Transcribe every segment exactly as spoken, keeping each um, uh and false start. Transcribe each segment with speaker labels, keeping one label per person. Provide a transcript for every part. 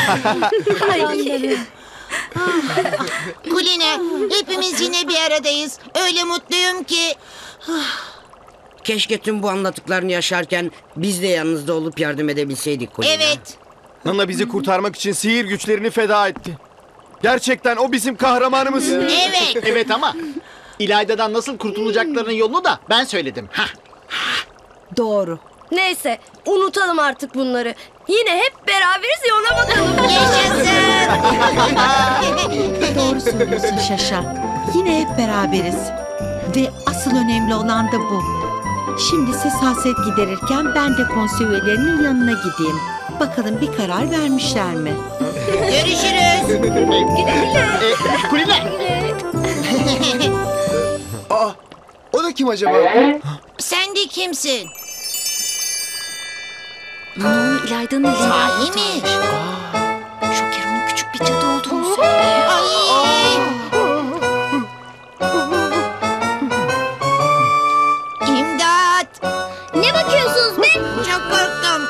Speaker 1: Kulina, hepimiz yine bir aradayız. Öyle mutluyum ki.
Speaker 2: Keşke tüm bu anlattıklarını yaşarken biz de yanınızda olup yardım edebilseydik Kulina.
Speaker 1: Evet.
Speaker 3: Nana bizi kurtarmak için sihir güçlerini feda etti. Gerçekten o bizim kahramanımız.
Speaker 1: Evet.
Speaker 4: Evet ama İlayda'dan nasıl kurtulacaklarının yolunu da ben söyledim. Hah.
Speaker 5: Doğru. Neyse unutalım artık bunları. Yine hep beraberiz ya, ona bakalım.
Speaker 1: Yaşasın.
Speaker 6: Doğru söylüyorsun Şaşa. Yine hep beraberiz. Ve asıl önemli olan da bu. Şimdi siz hasret giderirken ben de konsey üyelerinin yanına gideyim. Bakalım bir karar vermişler mi?
Speaker 1: Görüşürüz.
Speaker 4: E, Kulina.
Speaker 3: Aa, o da kim acaba?
Speaker 1: Sen de kimsin?
Speaker 5: Bunu İlayda'nın elinden
Speaker 1: Sahi mi?
Speaker 5: Şoker onun küçük bir cadı olduğunu söylüyor.
Speaker 1: Ay. İmdat.
Speaker 5: Ne bakıyorsunuz be?
Speaker 1: Çok korktum.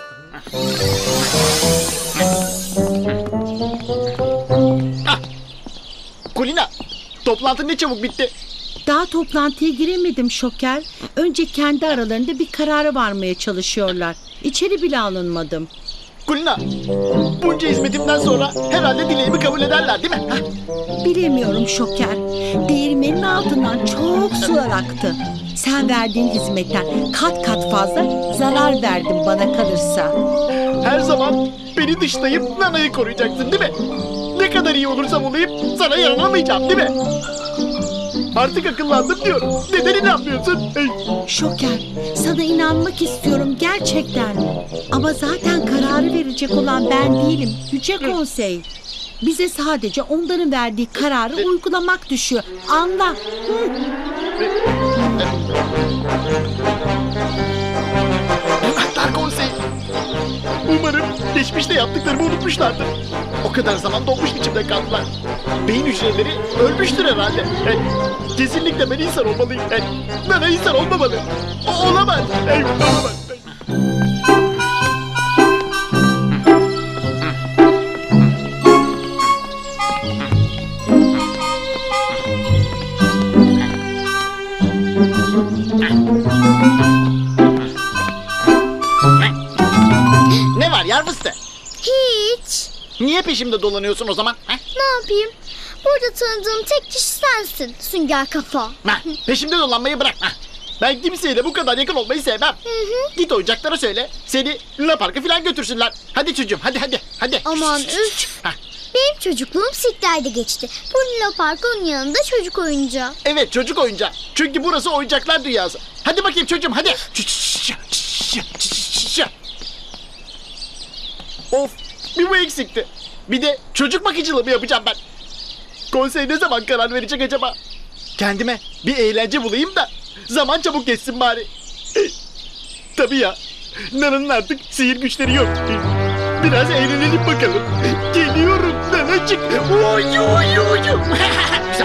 Speaker 4: Kulina. Toplantı ne çabuk bitti.
Speaker 6: Daha toplantıya giremedim Şoker. Önce kendi aralarında bir karara varmaya çalışıyorlar. İçeri bile alınmadım.
Speaker 4: Kulina. Bunca hizmetimden sonra herhalde dileğimi kabul ederler değil mi? Hah.
Speaker 6: Bilemiyorum Şoker. Değirmenin altından çok sular aktı. Sen verdiğin hizmetten kat kat fazla zarar verdin bana kalırsa.
Speaker 4: Her zaman beni dışlayıp Nana'yı koruyacaksın değil mi? Ne kadar iyi olursam olayım sana yaranamayacağım değil mi? Artık akıllandım diyorum. Neden inanmıyorsun? Hey.
Speaker 6: Şoker, sana inanmak istiyorum gerçekten. Ama zaten kararı verecek olan ben değilim. Yüce Konsey. Bize sadece onların verdiği kararı uygulamak düşüyor. Anla. Hı.
Speaker 4: Atlar Konseyi. Umarım geçmişte yaptıklarımı unutmuşlardır. O kadar zaman dolmuş biçimde kaldılar. Beyin hücreleri ölmüştür herhalde. Hey, kesinlikle ben insan olmalıyım. Hey, Nana insan olmamalı. O olamaz. Hey, olamaz. Hey. Ne var yar fıstığı?
Speaker 7: Hiç.
Speaker 4: Niye peşimde dolanıyorsun o zaman? Ha?
Speaker 7: Ne yapayım? Burada tanıdığım tek kişi sensin Sünger Kafa.
Speaker 4: Ha, peşimde dolanmayı bırak. Ha. Ben kimseyle bu kadar yakın olmayı sevmem.
Speaker 7: Hı hı.
Speaker 4: Git oyuncaklara söyle. Seni Luna Park'a falan götürsünler. Hadi çocuğum hadi hadi. hadi.
Speaker 7: Aman
Speaker 4: Şşş,
Speaker 7: üf.
Speaker 4: şşş. Ha.
Speaker 7: Benim çocukluğum sirklerde geçti. Bu Luna Park onun yanında çocuk oyuncağı.
Speaker 4: Evet çocuk oyuncağı. Çünkü burası oyuncaklar dünyası. Hadi bakayım çocuğum hadi. Şş, şş, şş, şş, şş. Of bir bu eksikti. Bir de çocuk bakıcılığı mı yapacağım ben? Konsey ne zaman karar verecek acaba? Kendime bir eğlence bulayım da zaman çabuk geçsin bari. Tabii ya. Nana'nın artık sihir güçleri yok. Biraz eğlenelim bakalım. Geliyorum Nanacık. Oy oy oy. Güzel.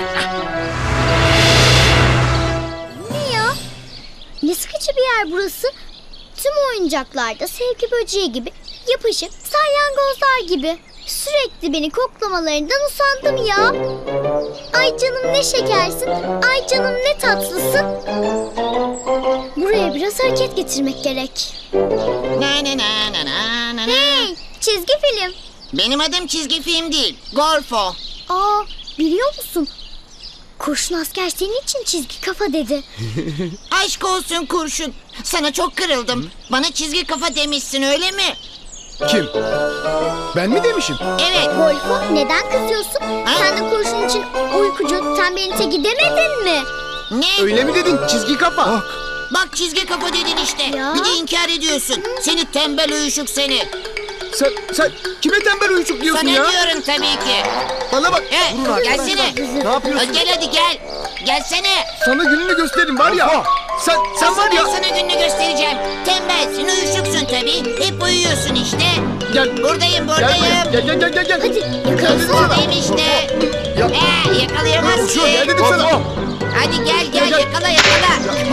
Speaker 7: Ne ya? Ne sıkıcı bir yer burası. Tüm oyuncaklarda sevgi böceği gibi, yapışık salyangozlar gibi. Sürekli beni koklamalarından usandım ya. Ay canım ne şekersin, ay canım ne tatlısın. Buraya biraz hareket getirmek gerek.
Speaker 1: Na na na na na na.
Speaker 7: Hey, çizgi film.
Speaker 1: Benim adım çizgi film değil. Gorfo.
Speaker 7: Aa, biliyor musun? Kurşun asker senin için çizgi kafa dedi.
Speaker 1: Aşk olsun kurşun. Sana çok kırıldım. Bana çizgi kafa demişsin öyle mi?
Speaker 3: Kim? Ben mi demişim?
Speaker 1: Evet.
Speaker 7: Golfo, neden kızıyorsun? Sen de kurşun için uykucu tembelin teki demedin mi?
Speaker 1: Ne?
Speaker 3: Öyle mi dedin? Çizgi kafa.
Speaker 1: Bak çizgi kafa dedin işte.
Speaker 7: Ya.
Speaker 1: Bir de inkar ediyorsun. Seni tembel uyuşuk seni.
Speaker 3: Sen, sen kime tembel uyuşuk diyorsun
Speaker 1: Sana
Speaker 3: ya?
Speaker 1: diyorum tabii ki.
Speaker 3: Bana bak.
Speaker 1: He, gelsene.
Speaker 3: Ne yapıyorsun?
Speaker 1: Gel hadi gel. Gelsene.
Speaker 3: Sana gününü gösteririm var ya. Sen, sen
Speaker 1: Asıl
Speaker 3: var
Speaker 1: ben
Speaker 3: ya.
Speaker 1: sana gününü göstereceğim. Tembelsin, uyuşuksun tabii. Hep uyuyorsun işte.
Speaker 3: Gel.
Speaker 1: Buradayım,
Speaker 3: Gel buraya.
Speaker 1: buradayım.
Speaker 3: Gel gel gel gel. gel.
Speaker 7: Hadi
Speaker 3: Gel dedim
Speaker 7: yakalasana.
Speaker 3: sana.
Speaker 1: Buradayım işte.
Speaker 3: Ya.
Speaker 1: Ee, yakalayamazsın.
Speaker 3: Konuşuyor. Gel dedim sana.
Speaker 1: Hadi gel gel,
Speaker 3: Gel, gel.
Speaker 1: yakala yakala.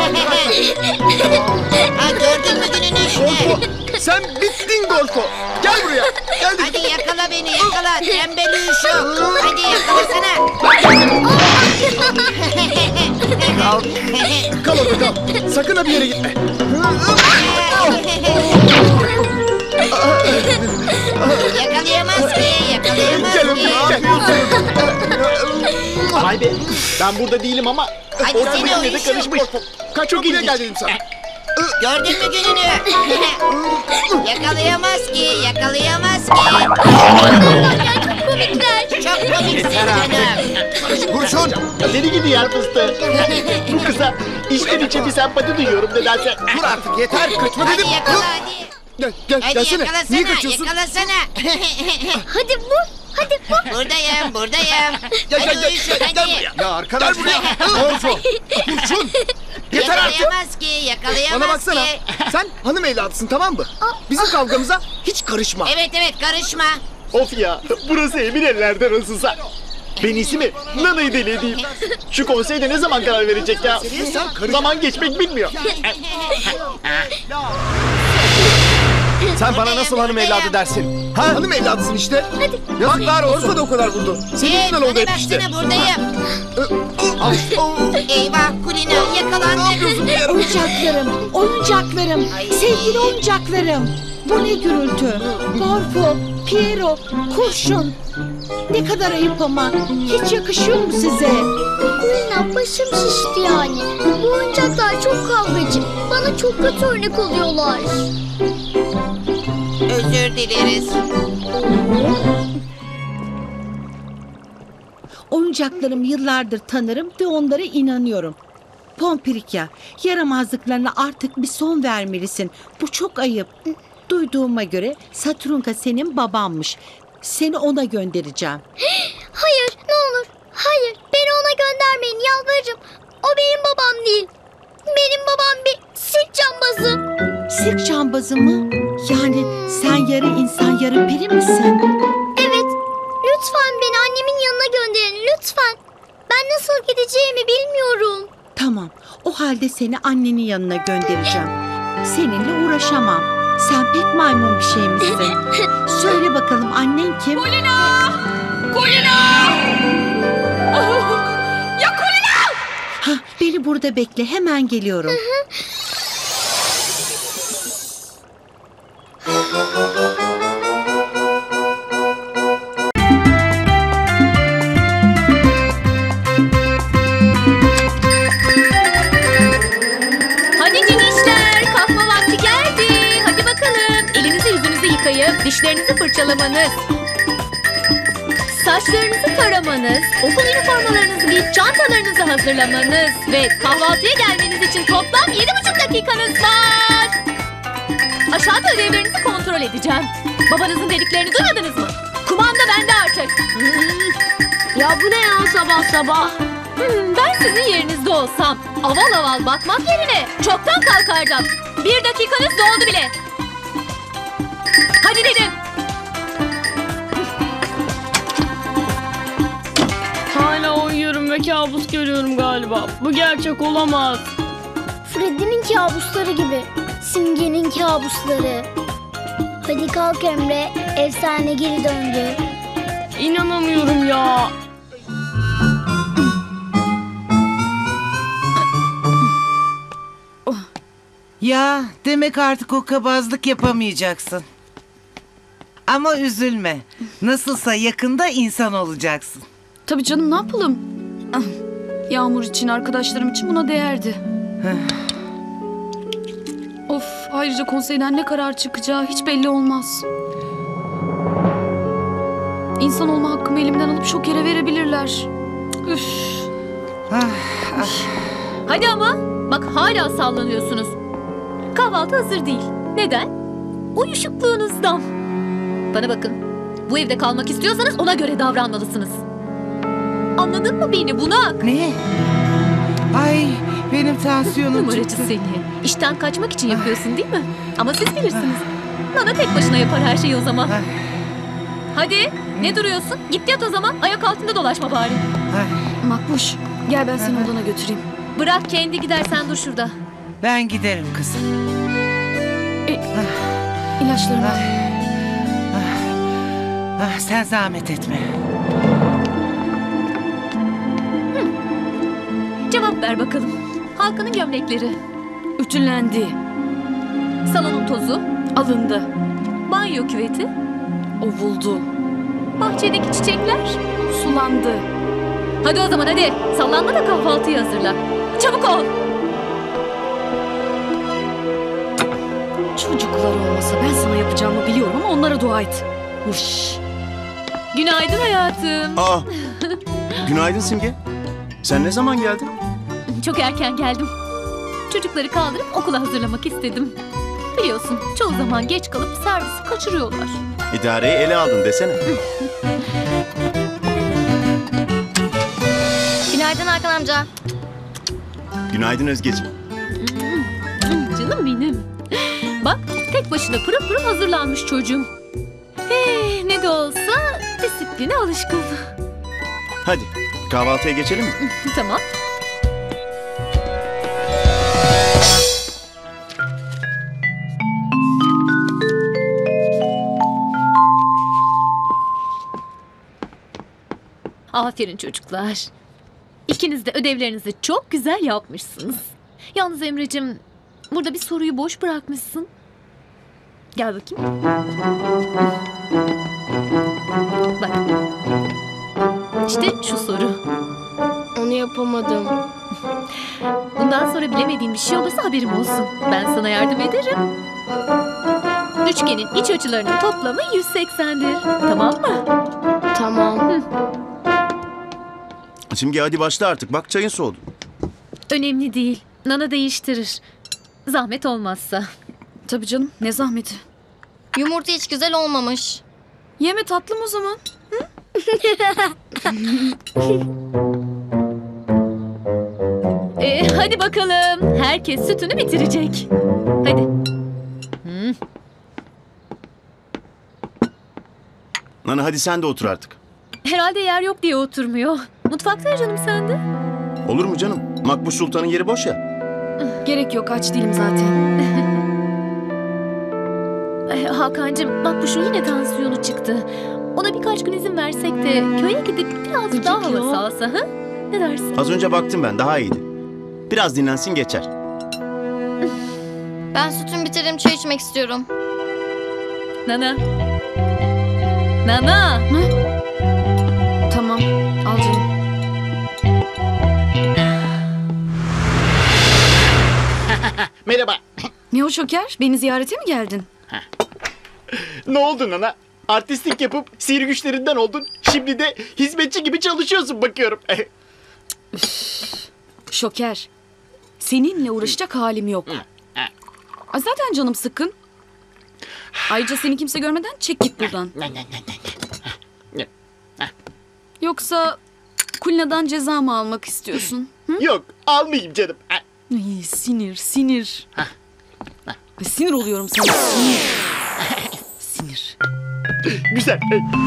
Speaker 1: Ha, gördün mü gününü işte.
Speaker 3: Golfo. Sen bittin Golfo. Gel buraya. Gel dedim.
Speaker 1: Hadi yakala yakala beni yakala. Tembel uşak. Hadi yakalasana.
Speaker 3: Kal. Kal orada kal. Sakın ha bir yere gitme.
Speaker 1: Yakalayamaz ki. Yakalayamaz
Speaker 3: Gel
Speaker 1: ki.
Speaker 3: öpeyim, gel.
Speaker 4: Vay be. Ben burada değilim ama
Speaker 1: Hadi
Speaker 4: orada
Speaker 1: seni
Speaker 4: yine de
Speaker 1: uyuşuk.
Speaker 4: karışmış.
Speaker 3: Kaç
Speaker 4: Çok
Speaker 3: buraya
Speaker 4: ilginç.
Speaker 3: gel dedim sana.
Speaker 1: Gördün mü gününü? Yakalayamaz ki. Yakalayamaz ki.
Speaker 7: Çok komikler.
Speaker 1: Çok komiksin canım.
Speaker 3: Kurşun.
Speaker 4: Deli gibi yer fıstığı. Bu kıza içten içe bir sempati duyuyorum nedense.
Speaker 3: Dur artık yeter. Kaçma
Speaker 1: Hadi
Speaker 3: dedim.
Speaker 1: yakala
Speaker 3: Dur.
Speaker 1: hadi.
Speaker 3: Gel, gel,
Speaker 1: Hadi
Speaker 3: gelsene.
Speaker 1: yakalasana.
Speaker 3: Niye kaçıyorsun?
Speaker 1: Yakalasana.
Speaker 7: Hadi vur. Hadi vur.
Speaker 1: Buradayım buradayım.
Speaker 3: Gel,
Speaker 1: Hadi
Speaker 3: gel,
Speaker 1: uyuşuk
Speaker 3: gel, gel
Speaker 1: hadi.
Speaker 3: buraya. Ya arkadaş. Gel buraya. Orço. Kurşun. Yeter artık.
Speaker 1: Yakalayamaz ki. Yakalayamaz
Speaker 3: Bana baksana.
Speaker 1: ki.
Speaker 3: Sen hanım evladısın tamam mı? Bizim kavgamıza hiç karışma.
Speaker 1: Evet evet karışma.
Speaker 4: Of ya, burası emin ellerde nasılsa. Ben iyisi mi? Nana'yı deli edeyim. Şu konseyde ne zaman karar verecek ya?
Speaker 3: Sen karış.
Speaker 4: Zaman geçmek bilmiyor.
Speaker 3: Sen bana nasıl hanım evladı dersin? Ha? Hanım evladısın işte. Hadi. Yazıklar olsun. Orta da o kadar vurdu. Senin
Speaker 1: Evet,
Speaker 3: yüzünden oldu
Speaker 1: bana
Speaker 3: hep işte.
Speaker 1: baksana buradayım.
Speaker 3: Al.
Speaker 1: Eyvah Kulina yakalandık.
Speaker 6: Oyuncaklarım, oyuncaklarım, sevgili oyuncaklarım. Bu ne gürültü? Gorfo, Piero, kurşun. Ne kadar ayıp ama. Hiç yakışıyor mu size?
Speaker 7: Kulina başım şişti yani. Bu oyuncaklar çok kavgacı. Bana çok kötü örnek oluyorlar.
Speaker 1: Özür dileriz.
Speaker 6: Oyuncaklarım yıllardır tanırım ve onlara inanıyorum. Pompirikya, yaramazlıklarına artık bir son vermelisin. Bu çok ayıp. Duyduğuma göre Satrunka senin babanmış. Seni ona göndereceğim.
Speaker 7: Hayır ne olur. Hayır beni ona göndermeyin yalvarırım. O benim babam değil. Benim babam bir sirk cambazı.
Speaker 6: Sirk cambazı mı? Yani sen yarı insan yarı peri misin?
Speaker 7: Evet. Lütfen beni annemin yanına gönderin lütfen. Ben nasıl gideceğimi bilmiyorum.
Speaker 6: Tamam, o halde seni annenin yanına göndereceğim. Seninle uğraşamam. Sen pek maymun bir şey misin? Söyle bakalım annen kim?
Speaker 5: Kulina! Kulina! Ya Kulina!
Speaker 6: Ha, beni burada bekle, hemen geliyorum.
Speaker 8: Hadi cinişler, kalkma vakti geldi. Hadi bakalım, elinizi yüzünüzü yıkayıp dişlerinizi fırçalamanız, saçlarınızı taramanız, okul üniformalarınızı giyip çantalarınızı hazırlamanız ve kahvaltıya gelmeniz için toplam yedi buçuk dakikanız var. Aşağıda ödevlerinizi kontrol edeceğim. Babanızın dediklerini duymadınız mı? Kumanda bende artık. Ya bu ne ya sabah sabah? Hmm, ben sizin yerinizde olsam aval aval bakmak yerine çoktan kalkardım. Bir dakikanız doldu bile. Hadi dedim.
Speaker 9: Hala uyuyorum ve kabus görüyorum galiba. Bu gerçek olamaz.
Speaker 7: Freddy'nin kabusları gibi. Simge'nin kabusları. Hadi kalk Emre. Efsane geri döndü.
Speaker 9: İnanamıyorum ya.
Speaker 10: Ya demek artık o kabazlık yapamayacaksın. Ama üzülme. Nasılsa yakında insan olacaksın.
Speaker 9: Tabii canım ne yapalım? Ah, Yağmur için, arkadaşlarım için buna değerdi. Of, ayrıca konseyden ne karar çıkacağı hiç belli olmaz. İnsan olma hakkımı elimden alıp şok yere verebilirler. Üf.
Speaker 8: Hadi ama bak hala sallanıyorsunuz. Kahvaltı hazır değil. Neden? Uyuşukluğunuzdan. Bana bakın. Bu evde kalmak istiyorsanız ona göre davranmalısınız. Anladın mı beni bunak?
Speaker 10: Ne? Ay benim tansiyonum
Speaker 8: Numaracı
Speaker 10: çıktı.
Speaker 8: seni. İşten kaçmak için yapıyorsun değil mi? Ama siz bilirsiniz. Nana tek başına yapar her şeyi o zaman. Hadi ne duruyorsun? Git yat o zaman. Ayak altında dolaşma bari.
Speaker 9: Makbuş, gel ben seni odana götüreyim.
Speaker 8: Bırak kendi gidersen dur şurada.
Speaker 10: Ben giderim kızım.
Speaker 9: İlaçlarını al.
Speaker 10: Ah, sen zahmet etme.
Speaker 8: Cevap ver bakalım. Hakan'ın gömlekleri.
Speaker 9: Ütülendi.
Speaker 8: Salonun tozu.
Speaker 9: Alındı.
Speaker 8: Banyo küveti.
Speaker 9: Ovuldu.
Speaker 8: Bahçedeki çiçekler.
Speaker 9: Sulandı.
Speaker 8: Hadi o zaman hadi. Sallanma da kahvaltıyı hazırla. Çabuk ol.
Speaker 9: Çocuklar olmasa ben sana yapacağımı biliyorum ama onlara dua et. Uş.
Speaker 8: Günaydın hayatım.
Speaker 4: Aa, günaydın Simge. Sen ne zaman geldin?
Speaker 8: Çok erken geldim. Çocukları kaldırıp okula hazırlamak istedim. Biliyorsun çoğu zaman geç kalıp servisi kaçırıyorlar.
Speaker 4: İdareyi ele aldın desene.
Speaker 7: Günaydın Hakan amca.
Speaker 4: Günaydın Özgeciğim.
Speaker 8: Canım benim. Bak tek başına pırıl pırıl hazırlanmış çocuğum. Ee, ne de olsa disipline alışkın.
Speaker 4: Hadi kahvaltıya geçelim mi?
Speaker 8: Tamam. Aferin çocuklar. İkiniz de ödevlerinizi çok güzel yapmışsınız. Yalnız Emre'cim, burada bir soruyu boş bırakmışsın. Gel bakayım. Bak. İşte şu soru.
Speaker 5: Onu yapamadım.
Speaker 8: Bundan sonra bilemediğin bir şey olursa haberim olsun. Ben sana yardım ederim. Üçgenin iç açılarının toplamı yüz seksendir. Tamam mı?
Speaker 5: Tamam.
Speaker 4: Simge hadi başla artık. Bak çayın soğudu.
Speaker 8: Önemli değil. Nana değiştirir. Zahmet olmazsa.
Speaker 9: Tabii canım, ne zahmeti.
Speaker 7: Yumurta hiç güzel olmamış.
Speaker 9: Yeme tatlım o zaman.
Speaker 8: Ee, hadi bakalım. Herkes sütünü bitirecek. Hadi. Hı.
Speaker 4: Nana hadi sen de otur artık.
Speaker 8: Herhalde yer yok diye oturmuyor. Mutfakta ya canım sende.
Speaker 4: Olur mu canım? Makbuş Sultan'ın yeri boş ya.
Speaker 9: Gerek yok, aç değilim zaten.
Speaker 8: Ee, Hakan'cığım bak bu şu yine tansiyonu çıktı. Ona birkaç gün izin versek de köye gidip biraz daha havası alsa. Ha? Ne dersin?
Speaker 4: Az önce baktım ben daha iyiydi. Biraz dinlensin geçer.
Speaker 7: Ben sütümü bitirdim, çay içmek istiyorum.
Speaker 8: Nana. Nana.
Speaker 9: Tamam, al canım.
Speaker 4: Merhaba.
Speaker 9: Ne o Şoker? Beni ziyarete mi geldin?
Speaker 4: Ne oldu Nana? Artistlik yapıp sihir güçlerinden oldun. Şimdi de hizmetçi gibi çalışıyorsun bakıyorum.
Speaker 9: Şoker, seninle uğraşacak halim yok. Ay, zaten canım sıkkın. Ayrıca seni kimse görmeden çek git buradan. Yoksa Kulina'dan ceza mı almak istiyorsun? Hı?
Speaker 4: Yok almayayım canım.
Speaker 9: Ay, sinir, sinir. Ay, sinir oluyorum sana. Sinir. Sinir.
Speaker 4: Güzel.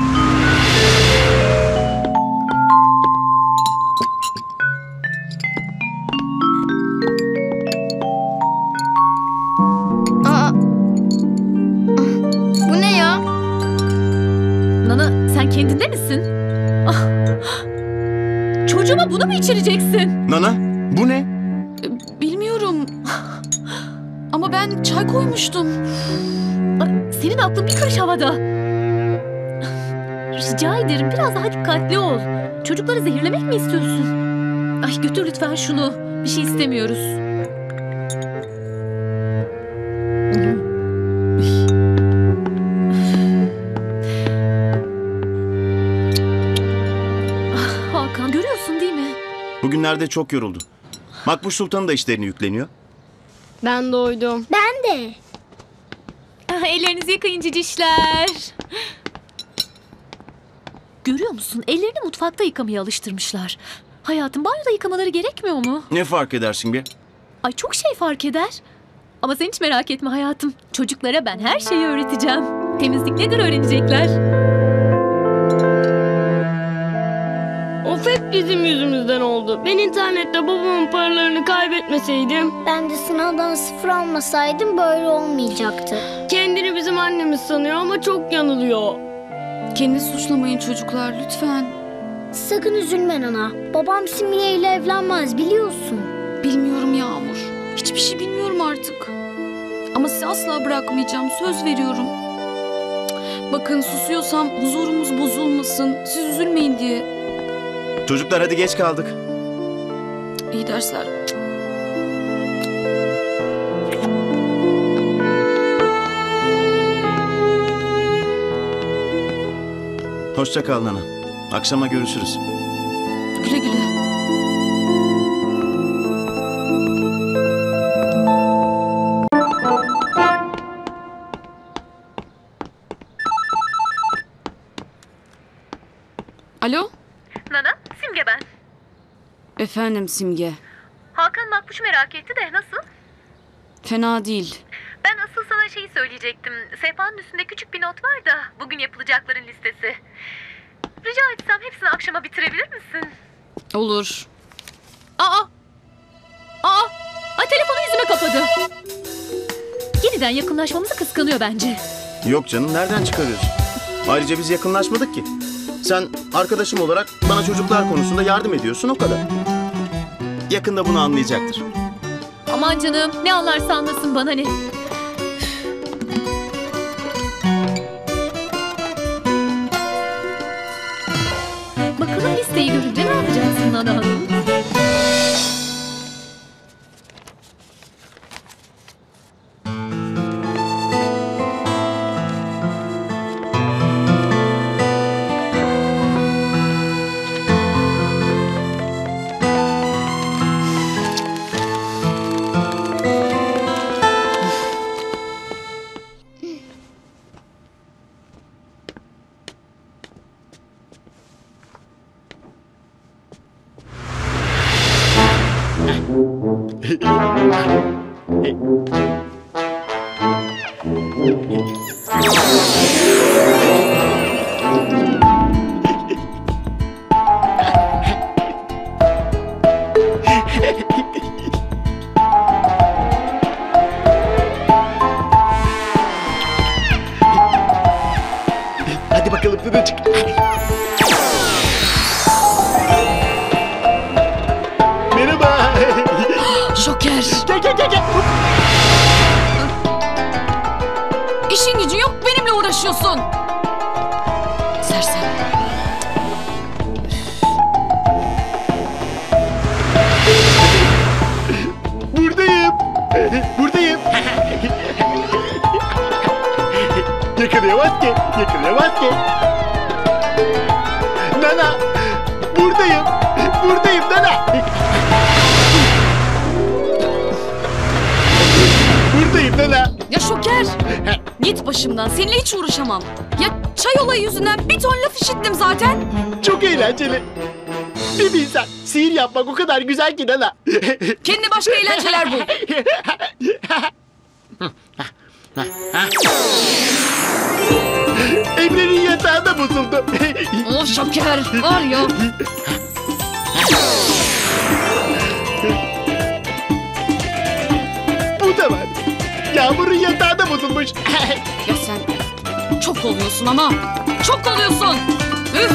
Speaker 7: Aa. Bu ne ya?
Speaker 8: Nana sen kendinde misin? Ah. Çocuğuma bunu mu içireceksin?
Speaker 4: Nana bu ne?
Speaker 9: Bilmiyorum. Ama ben çay koymuştum.
Speaker 8: Ay, senin aklın bir karış havada. Rica ederim biraz daha dikkatli ol. Çocukları zehirlemek mi istiyorsun? Ay götür lütfen şunu. Bir şey istemiyoruz. Ah, Hakan görüyorsun değil mi?
Speaker 4: Bugünlerde çok yoruldu. Makbuş Sultan'ın da işlerini yükleniyor.
Speaker 5: Ben doydum.
Speaker 7: Ben de.
Speaker 8: Ah, ellerinizi yıkayın cicişler. Görüyor musun? Ellerini mutfakta yıkamaya alıştırmışlar. Hayatım banyoda yıkamaları gerekmiyor mu?
Speaker 4: Ne fark edersin be?
Speaker 8: Ay çok şey fark eder. Ama sen hiç merak etme hayatım. Çocuklara ben her şeyi öğreteceğim. Temizlik nedir öğrenecekler.
Speaker 5: Of hep bizim yüzümüzden oldu. Ben internette babamın paralarını kaybetmeseydim.
Speaker 7: Ben de sınavdan sıfır almasaydım böyle olmayacaktı.
Speaker 5: Kendini bizim annemiz sanıyor ama çok yanılıyor.
Speaker 9: Kendinizi suçlamayın çocuklar lütfen.
Speaker 7: Sakın üzülme Nana. Babam Simge ile evlenmez biliyorsun.
Speaker 9: Bilmiyorum Yağmur. Hiçbir şey bilmiyorum artık. Ama sizi asla bırakmayacağım. Söz veriyorum. Cık, bakın susuyorsam huzurumuz bozulmasın. Siz üzülmeyin diye.
Speaker 3: Çocuklar hadi geç kaldık.
Speaker 9: İyi dersler.
Speaker 3: Hoşça kal Nana. Akşama görüşürüz.
Speaker 9: Güle güle. Alo?
Speaker 8: Nana, Simge ben.
Speaker 9: Efendim Simge.
Speaker 8: Hakan Makbuş'u merak etti de nasıl?
Speaker 9: Fena değil.
Speaker 8: Ben asıl sana şeyi söyleyecektim. Sehpanın üstünde küçük bir not var da bugün yapılacakların listesi. Rica etsem hepsini akşama bitirebilir misin?
Speaker 9: Olur.
Speaker 8: Aa! Aa! Ay telefonu yüzüme kapadı. Yeniden yakınlaşmamızı kıskanıyor bence.
Speaker 3: Yok canım, nereden çıkarıyorsun? Ayrıca biz yakınlaşmadık ki. Sen arkadaşım olarak bana çocuklar konusunda yardım ediyorsun, o kadar. Yakında bunu anlayacaktır.
Speaker 8: Aman canım, ne anlarsa anlasın, bana ne. Bakalım listeyi görünce ne yapacaksın Nana Hanım?
Speaker 4: Hadi bakalım Nanacık. Merhaba.
Speaker 9: Şoker.
Speaker 4: Gel gel gel gel.
Speaker 9: İşin gücün yok, benimle uğraşıyorsun. Sersem.
Speaker 4: Buradayım. Buradayım. Yakalayamaz ki. Yakalayamaz ki. Nana. Buradayım. Buradayım Nana. Buradayım Nana.
Speaker 9: Ya Şoker. Git başımdan, seninle hiç uğraşamam. Ya çay olayı yüzünden bir ton laf işittim zaten.
Speaker 4: Çok eğlenceli. Bir bilsen. Sihir yapmak o kadar güzel ki Nana.
Speaker 9: Kendine başka eğlenceler bul.
Speaker 4: Emre'nin yatağı da bozuldu.
Speaker 9: Oh Şoker, var ya.
Speaker 4: Bu da var. Yağmur'un yatağı da bozulmuş.
Speaker 9: Ya sen çok oluyorsun ama. Çok oluyorsun. Üf.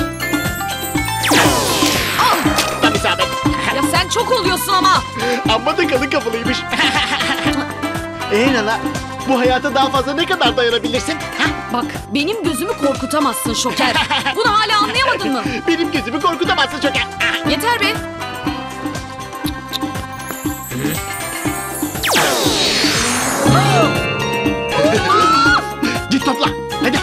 Speaker 9: Al.
Speaker 4: Tabii Samet.
Speaker 9: Ya sen çok oluyorsun ama.
Speaker 4: Amma da kalın kafalıymış. Ee Nana, bu hayata daha fazla ne kadar dayanabilirsin? Ha?
Speaker 9: Bak benim gözümü korkutamazsın Şoker. Bunu hala anlayamadın mı?
Speaker 4: Benim gözümü korkutamazsın Şoker.
Speaker 9: Yeter be.
Speaker 4: Git topla, hadi.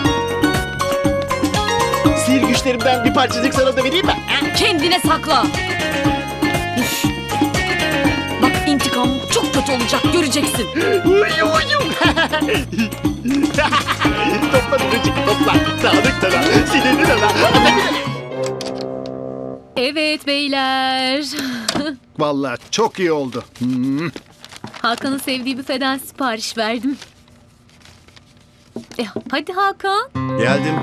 Speaker 4: Sihir güçlerimden bir parçacık sana da vereyim mi? Ha?
Speaker 9: Kendine sakla. Üf. Bak intikam çok kötü olacak, göreceksin.
Speaker 4: Uyu uyu. Topla Nanacık, topla. Dağınık Nana, sinirli Nana.
Speaker 8: Evet beyler.
Speaker 11: Vallahi çok iyi oldu. Hmm.
Speaker 8: Hakan'ın sevdiği büfeden sipariş verdim. E, hadi Hakan.
Speaker 3: Geldim.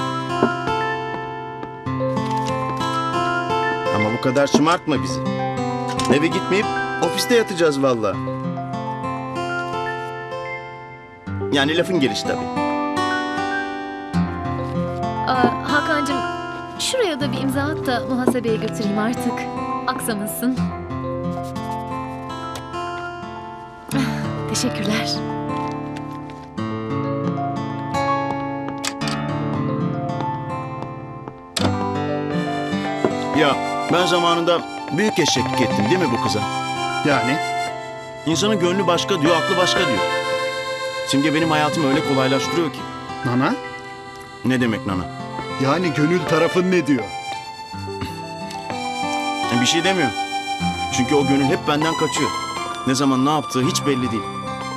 Speaker 3: Ama bu kadar şımartma bizi. Eve gitmeyip ofiste yatacağız valla. Yani lafın gelişi tabii.
Speaker 8: Volkan'cığım şuraya da bir imza at da muhasebeye götüreyim artık. Aksamasın. Ah, teşekkürler.
Speaker 3: Ya ben zamanında büyük eşeklik ettim değil mi bu kıza?
Speaker 11: Yani?
Speaker 3: İnsanın gönlü başka diyor, aklı başka diyor. Simge benim hayatımı öyle kolaylaştırıyor ki.
Speaker 11: Nana?
Speaker 3: Ne demek nana?
Speaker 11: Yani gönül tarafın ne diyor?
Speaker 3: Bir şey demiyor. Çünkü o gönül hep benden kaçıyor. Ne zaman ne yaptığı hiç belli değil.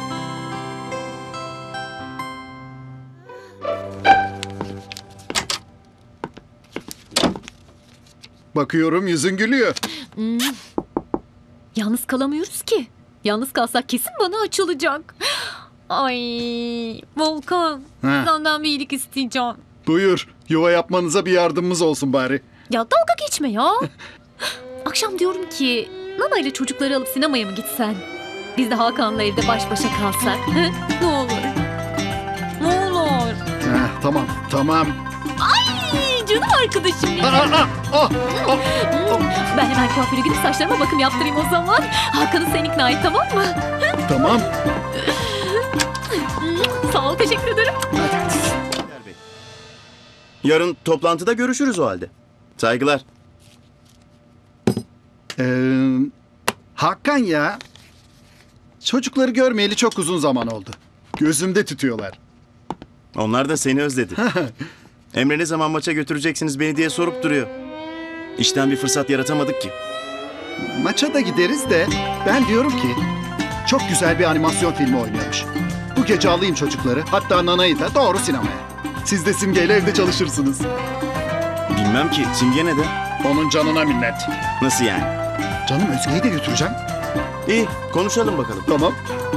Speaker 11: Bakıyorum yüzün gülüyor.
Speaker 8: Hmm. Yalnız kalamıyoruz ki. Yalnız kalsak kesin bana açılacak. Ay Volkan,
Speaker 11: Ha.
Speaker 8: senden bir iyilik isteyeceğim.
Speaker 11: Buyur. Yuva yapmanıza bir yardımımız olsun bari.
Speaker 8: Ya dalga geçme ya. Akşam diyorum ki Nana ile çocukları alıp sinemaya mı gitsen? Biz de Hakan'la evde baş başa kalsak. Hı? Ne olur. Ne olur.
Speaker 11: Heh, tamam, tamam.
Speaker 8: Ay canım arkadaşım ya.
Speaker 11: Aa, aa, aa, aa.
Speaker 8: Ben hemen kuaföre gidip saçlarıma bakım yaptırayım o zaman. Hakan'ı sen ikna et, tamam mı?
Speaker 11: Tamam.
Speaker 8: Sağ ol, teşekkür ederim.
Speaker 3: Yarın toplantıda görüşürüz o halde. Saygılar.
Speaker 11: Ee, Hakan ya. Çocukları görmeyeli çok uzun zaman oldu. Gözümde tutuyorlar.
Speaker 3: Onlar da seni özledi. Emre ne zaman maça götüreceksiniz beni diye sorup duruyor. İşten bir fırsat yaratamadık ki.
Speaker 11: Maça da gideriz de ben diyorum ki çok güzel bir animasyon filmi oynuyormuş. Bu gece alayım çocukları, hatta Nana'yı da doğru sinemaya. Siz de Simge'yle evde çalışırsınız.
Speaker 3: Bilmem ki Simge ne de?
Speaker 11: Onun canına minnet.
Speaker 3: Nasıl yani?
Speaker 11: Canım Özge'yi de götüreceğim.
Speaker 3: İyi konuşalım bakalım.
Speaker 11: Tamam.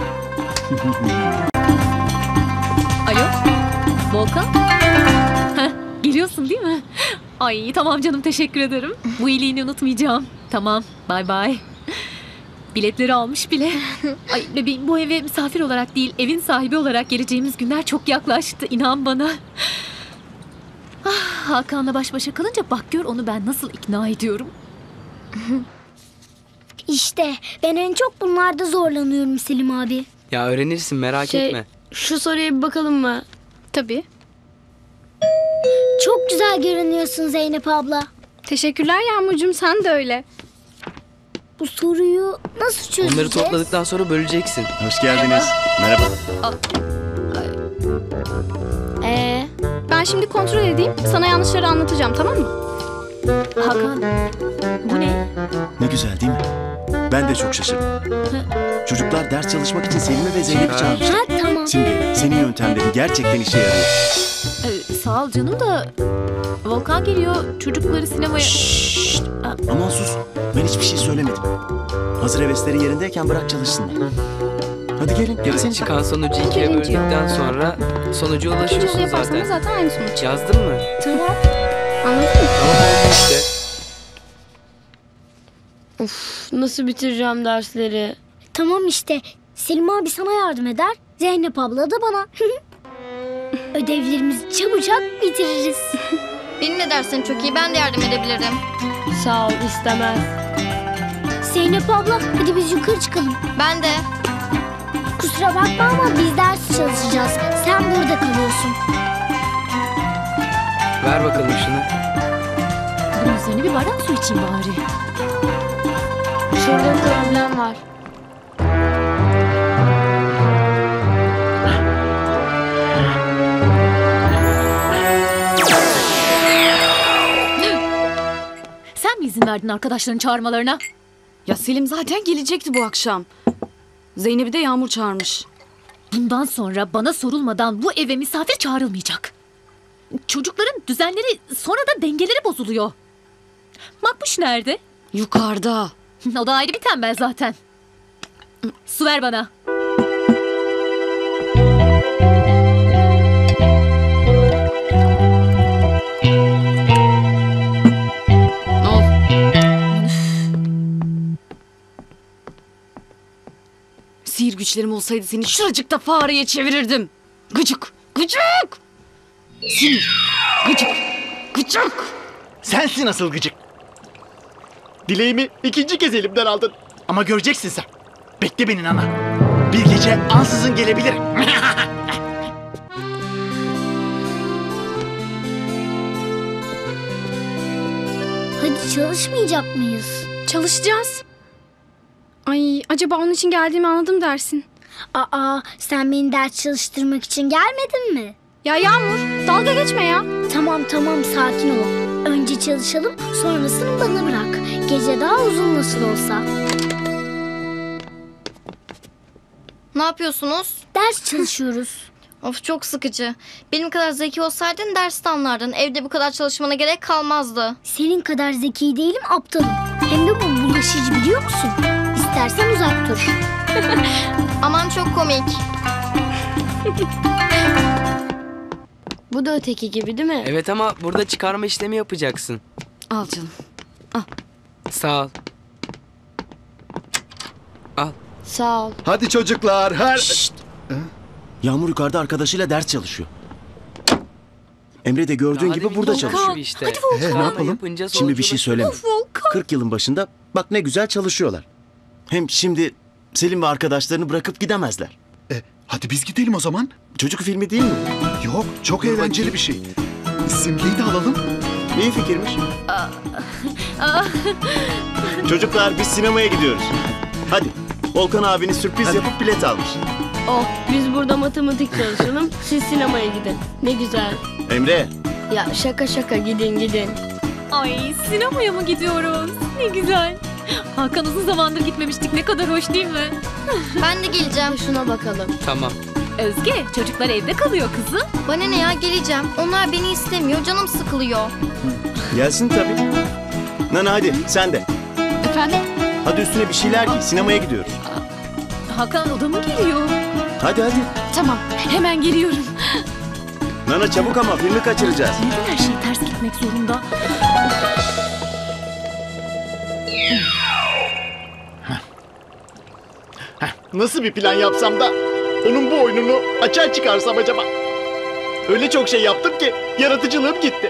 Speaker 8: Alo, Volkan? Heh, geliyorsun değil mi? Ay tamam canım, teşekkür ederim. Bu iyiliğini unutmayacağım. Tamam, bay bay. Biletleri almış bile. Ay bebeğim, bu eve misafir olarak değil, evin sahibi olarak geleceğimiz günler çok yaklaştı. İnan bana. Ah, Hakan'la baş başa kalınca bak gör onu ben nasıl ikna ediyorum.
Speaker 7: İşte ben en çok bunlarda zorlanıyorum Selim abi.
Speaker 12: Ya öğrenirsin, merak
Speaker 5: Şey,
Speaker 12: etme.
Speaker 5: şu soruya bir bakalım mı?
Speaker 9: Tabii.
Speaker 7: Çok güzel görünüyorsun Zeynep abla.
Speaker 9: Teşekkürler Yağmurcuğum, sen de öyle.
Speaker 7: Bu soruyu nasıl çözeceğiz?
Speaker 12: Onları topladıktan sonra böleceksin.
Speaker 3: Hoş geldiniz. Merhaba.
Speaker 9: Ee, ben şimdi kontrol edeyim. Sana yanlışları anlatacağım, tamam mı?
Speaker 8: Hakan, bu ne?
Speaker 3: Ne güzel değil mi? Ben de çok şaşırdım. Çocuklar ders çalışmak için Selim'i ve Zeynep'i çağırmışlar.
Speaker 7: Ha tamam.
Speaker 3: Simge, senin yöntemlerin gerçekten işe yarıyor.
Speaker 8: Ee, sağ ol canım da Volkan geliyor, çocukları sinemaya...
Speaker 3: Şşşt! Aman sus. Ben hiçbir şey söylemedim. Hazır hevesleri yerindeyken bırak çalışsınlar. Hadi gelin.
Speaker 12: Yani
Speaker 3: Gerisini
Speaker 12: çıkan sonucu ikiye
Speaker 9: Birinci.
Speaker 12: böldükten sonra sonuca
Speaker 9: İkinci
Speaker 12: ulaşıyorsun
Speaker 9: yaparsanız
Speaker 12: zaten.
Speaker 9: zaten aynı sonuç.
Speaker 12: Yazdın mı?
Speaker 9: Tamam. Anladın mı?
Speaker 12: Tamam oldu işte.
Speaker 5: Nasıl bitireceğim dersleri?
Speaker 7: Tamam işte. Selim abi sana yardım eder. Zeynep abla da bana. Ödevlerimizi çabucak bitiririz.
Speaker 13: Benim de dersin çok iyi. Ben de yardım edebilirim.
Speaker 5: Sağ ol, istemez.
Speaker 7: Zeynep abla hadi biz yukarı çıkalım.
Speaker 13: Ben de.
Speaker 7: Kusura bakma ama biz ders çalışacağız. Sen burada kalıyorsun.
Speaker 12: Ver bakalım şunu.
Speaker 8: Bunun üzerine bir bardak su içeyim bari.
Speaker 5: Şurada bir problem var.
Speaker 8: Sen mi izin verdin arkadaşların çağırmalarına?
Speaker 9: Ya Selim zaten gelecekti bu akşam. Zeynep'i de Yağmur çağırmış.
Speaker 8: Bundan sonra bana sorulmadan bu eve misafir çağrılmayacak. Çocukların düzenleri, sonra da dengeleri bozuluyor. Makbuş nerede?
Speaker 9: Yukarıda.
Speaker 8: O da ayrı bir tembel zaten. Su ver bana.
Speaker 9: Al. Sihir güçlerim olsaydı seni şuracıkta fareye çevirirdim. Gıcık, gıcık. Sinir, gıcık.
Speaker 1: Gıcık.
Speaker 4: Sensin asıl gıcık. Dileğimi ikinci kez elimden aldın. Ama göreceksin sen. Bekle beni Nana. Bir gece ansızın gelebilirim.
Speaker 7: Hadi çalışmayacak mıyız?
Speaker 8: Çalışacağız. Ay acaba onun için geldiğimi anladım dersin.
Speaker 7: Aa, sen beni ders çalıştırmak için gelmedin mi?
Speaker 8: Ya Yağmur dalga geçme ya.
Speaker 7: Tamam tamam sakin ol. Önce çalışalım, sonrasını bana bırak. Gece daha uzun nasıl olsa.
Speaker 13: Ne yapıyorsunuz?
Speaker 7: Ders çalışıyoruz.
Speaker 13: Of çok sıkıcı. Benim kadar zeki olsaydın derste anlardın. Evde bu kadar çalışmana gerek kalmazdı.
Speaker 7: Senin kadar zeki değilim, aptalım. Hem de bu bulaşıcı, biliyor musun? İstersen uzak dur.
Speaker 13: Aman çok komik.
Speaker 5: Bu da öteki gibi değil mi?
Speaker 12: Evet ama burada çıkarma işlemi yapacaksın.
Speaker 9: Al canım.
Speaker 12: Sağ ol. Al.
Speaker 5: Sağ ol.
Speaker 11: Hadi çocuklar her...
Speaker 3: Yağmur yukarıda arkadaşıyla ders çalışıyor. Emre de gördüğün
Speaker 12: Hadi
Speaker 3: gibi
Speaker 12: bir
Speaker 3: burada
Speaker 12: Volkan.
Speaker 3: çalışıyor.
Speaker 12: işte.
Speaker 11: Hadi Volkan.
Speaker 12: Çıkarma
Speaker 11: Ne yapalım?
Speaker 12: yapınca
Speaker 3: Şimdi bir şey
Speaker 12: sonuç
Speaker 3: söyleme.
Speaker 12: ulaşılır.
Speaker 3: kırk yılın başında bak ne güzel çalışıyorlar. Hem şimdi Selim ve arkadaşlarını bırakıp gidemezler.
Speaker 11: E, hadi biz gidelim o zaman.
Speaker 3: Çocuk filmi değil mi?
Speaker 11: Yok, çok eğlenceli bir şey. Simge'yi de alalım.
Speaker 3: İyi fikirmiş. Çocuklar biz sinemaya gidiyoruz. Hadi. Volkan abiniz sürpriz
Speaker 11: Hadi.
Speaker 3: yapıp bilet almış.
Speaker 5: Oh, biz burada matematik çalışalım. Siz sinemaya gidin. Ne güzel.
Speaker 3: Emre.
Speaker 5: Ya şaka şaka gidin gidin.
Speaker 8: Ay sinemaya mı gidiyoruz? Ne güzel. Hakan uzun zamandır gitmemiştik. Ne kadar hoş değil mi?
Speaker 13: Ben de geleceğim.
Speaker 5: Şuna bakalım.
Speaker 12: Tamam.
Speaker 8: Özge çocuklar evde kalıyor kızım.
Speaker 13: Bana ne ya, geleceğim. Onlar beni istemiyor. Canım sıkılıyor.
Speaker 3: Gelsin tabii. Nana hadi sen de.
Speaker 8: Efendim?
Speaker 3: Hadi üstüne bir şeyler giy. Sinemaya gidiyoruz.
Speaker 8: Hakan o da mı geliyor?
Speaker 3: Hadi hadi.
Speaker 8: Tamam hemen geliyorum.
Speaker 3: Nana çabuk ama filmi kaçıracağız.
Speaker 8: Neden her şey ters gitmek zorunda?
Speaker 4: Nasıl bir plan yapsam da onun bu oyununu açığa çıkarsam acaba? Öyle çok şey yaptım ki yaratıcılığım gitti.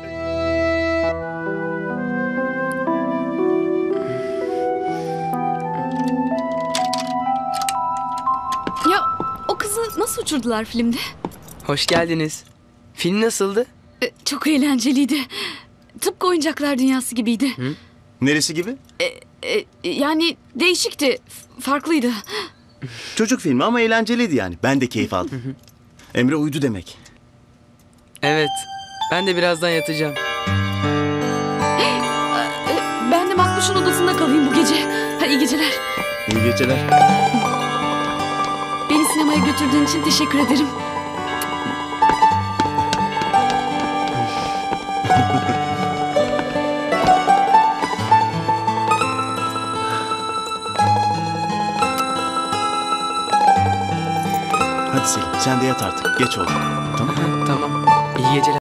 Speaker 9: Ya o kızı nasıl uçurdular filmde?
Speaker 12: Hoş geldiniz. Film nasıldı?
Speaker 9: Ee, çok eğlenceliydi. Tıpkı oyuncaklar dünyası gibiydi.
Speaker 3: Neresi gibi?
Speaker 9: Ee, yani değişikti. f- Farklıydı.
Speaker 3: Çocuk filmi ama eğlenceliydi yani. Ben de keyif aldım. Emre uyudu demek.
Speaker 12: Evet. Ben de birazdan yatacağım.
Speaker 9: Ee, ben de Makbuş'un odasında kalayım bu gece. Ha, iyi geceler.
Speaker 3: İyi geceler.
Speaker 9: Beni sinemaya götürdüğün için teşekkür ederim.
Speaker 3: Hadi Selim sen de yat artık. Geç oldu. Tamam mı?
Speaker 12: Tamam. İyi geceler.